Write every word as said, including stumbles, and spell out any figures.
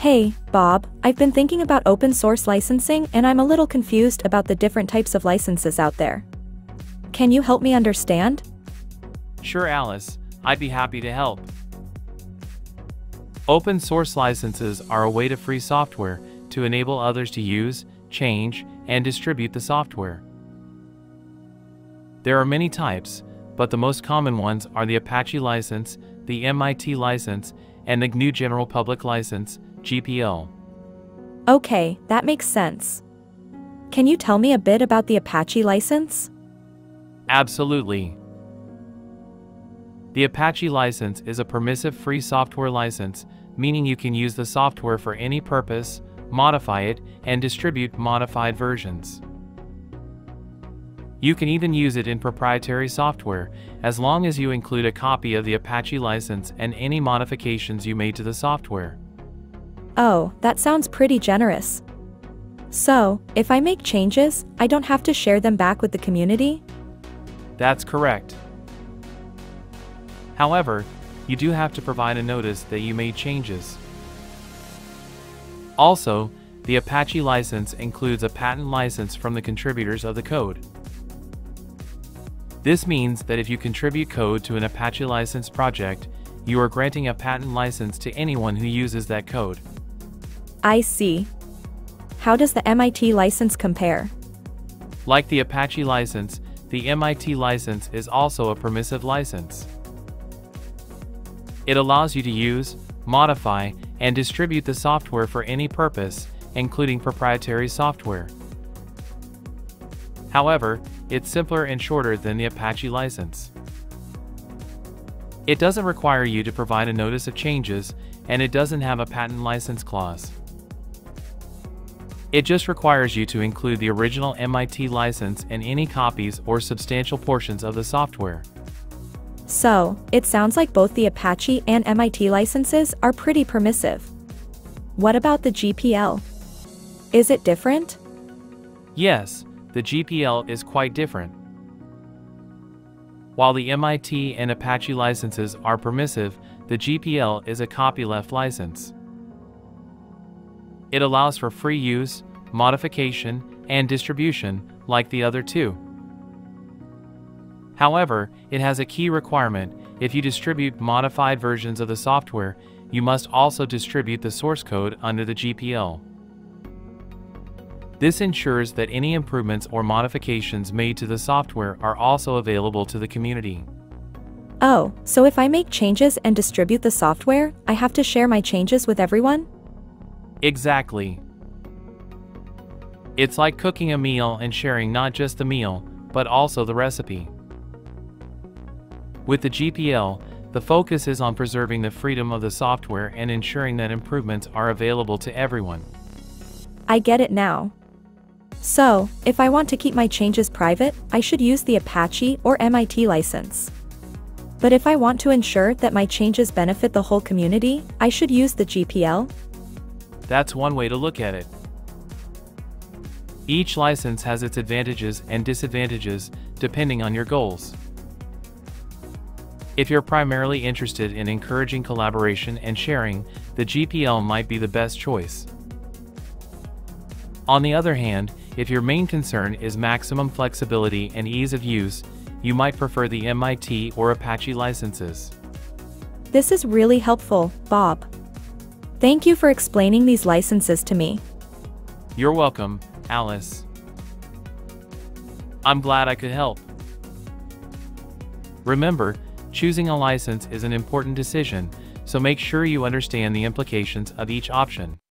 Hey, Bob, I've been thinking about open source licensing and I'm a little confused about the different types of licenses out there. Can you help me understand? Sure, Alice, I'd be happy to help. Open source licenses are a way to free software to enable others to use, change, and distribute the software. There are many types, but the most common ones are the Apache license, the M I T license, and the G N U General Public License, G P L. Okay, that makes sense. Can you tell me a bit about the Apache license? Absolutely. The Apache license is a permissive free software license, meaning you can use the software for any purpose, modify it, and distribute modified versions. You can even use it in proprietary software, as long as you include a copy of the Apache license and any modifications you made to the software. Oh, that sounds pretty generous. So, if I make changes, I don't have to share them back with the community? That's correct. However, you do have to provide a notice that you made changes. Also, the Apache license includes a patent license from the contributors of the code. This means that if you contribute code to an Apache license project, you are granting a patent license to anyone who uses that code. I see. How does the M I T license compare? Like the Apache license, the M I T license is also a permissive license. It allows you to use, modify, and distribute the software for any purpose, including proprietary software. However, it's simpler and shorter than the Apache license. It doesn't require you to provide a notice of changes, and it doesn't have a patent license clause. It just requires you to include the original M I T license and any copies or substantial portions of the software. So, it sounds like both the Apache and M I T licenses are pretty permissive. What about the G P L? Is it different? Yes, the G P L is quite different. While the M I T and Apache licenses are permissive, the G P L is a copyleft license. It allows for free use, modification, and distribution, like the other two. However, it has a key requirement: if you distribute modified versions of the software, you must also distribute the source code under the G P L. This ensures that any improvements or modifications made to the software are also available to the community. Oh, so if I make changes and distribute the software, I have to share my changes with everyone? Exactly. It's like cooking a meal and sharing not just the meal, but also the recipe. With the G P L, the focus is on preserving the freedom of the software and ensuring that improvements are available to everyone. I get it now. So, if I want to keep my changes private, I should use the Apache or M I T license. But if I want to ensure that my changes benefit the whole community, I should use the G P L? That's one way to look at it. Each license has its advantages and disadvantages, depending on your goals. If you're primarily interested in encouraging collaboration and sharing, the G P L might be the best choice. On the other hand, if your main concern is maximum flexibility and ease of use, you might prefer the M I T or Apache licenses. This is really helpful, Bob. Thank you for explaining these licenses to me. You're welcome, Alice. I'm glad I could help. Remember, choosing a license is an important decision, so make sure you understand the implications of each option.